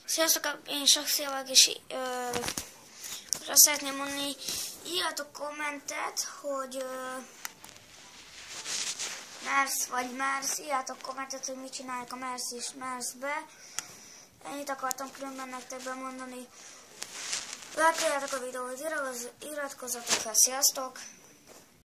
Sziasztok, én Saxiavag, és azt szeretném mondani, írjatok kommentet, hogy Mers vagy Mers, írjatok kommentet, hogy mit csinálják a Mers és Mersbe. Ennyit akartam különben nektek bemondani. Lájkoljátok a videót, iratkozzatok fel, sziasztok!